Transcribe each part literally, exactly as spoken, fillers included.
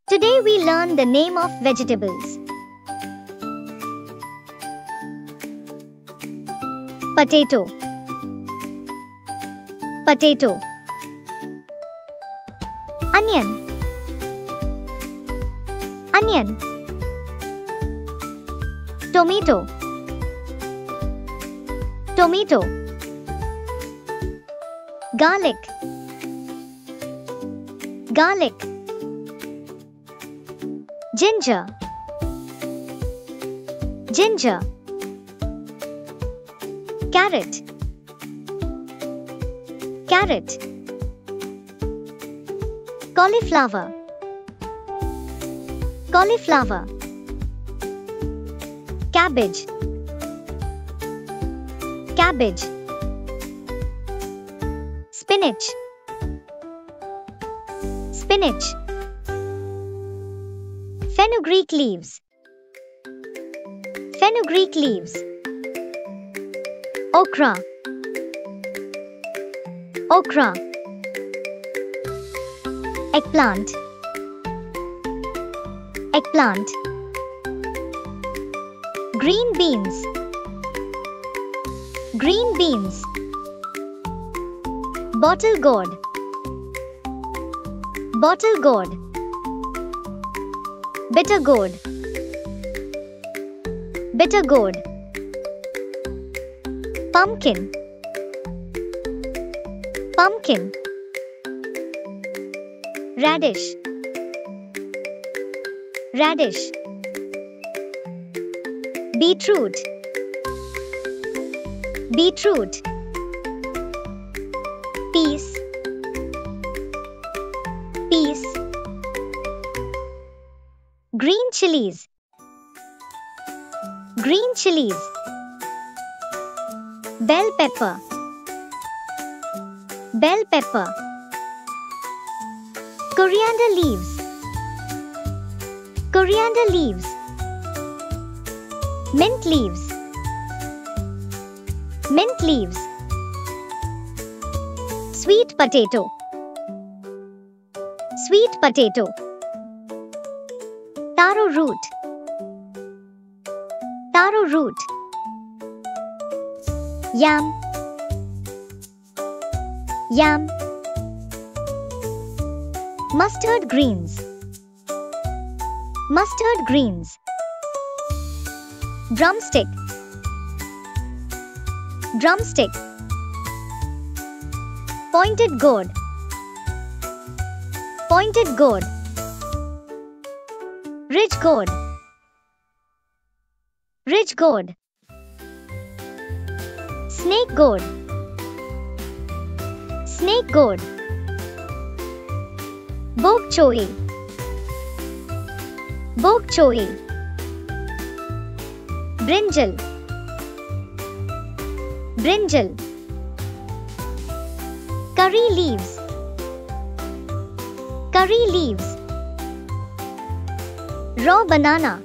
Today we learn the name of vegetables. Potato. Potato. Onion. Onion. Tomato. Tomato. Garlic. Garlic. Ginger. Ginger. Carrot. Carrot. Cauliflower. Cauliflower. Cabbage. Cabbage. Spinach. Spinach. Fenugreek leaves. Fenugreek leaves. Okra. Okra. Eggplant. Eggplant. Green beans. Green beans. Bottle gourd. Bottle gourd. Bitter gourd. Bitter gourd. Pumpkin. Pumpkin. Radish. Radish. Beetroot. Beetroot. Peas. Peas. Green chilies. Green chilies. Bell pepper. Bell pepper. Coriander leaves. Coriander leaves. Mint leaves. Mint leaves. Sweet potato. Sweet potato. Taro root. Taro root. Yam. Yam. Mustard greens. Mustard greens. Drumstick. Drumstick. Pointed gourd. Pointed gourd. Ridge gourd. Ridge gourd. Snake gourd. Snake gourd. Bok choy. Bok choy. Brinjal. Brinjal. Curry leaves. Curry leaves. Raw banana.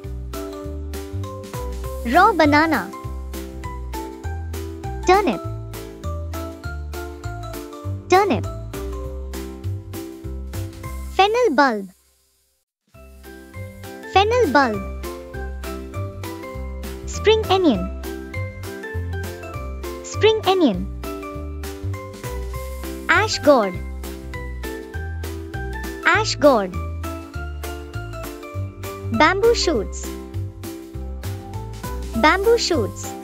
Raw banana. Turnip. Turnip. Fennel bulb. Fennel bulb. Spring onion. Spring onion. Ash gourd. Ash gourd. Bamboo shoots. Bamboo shoots.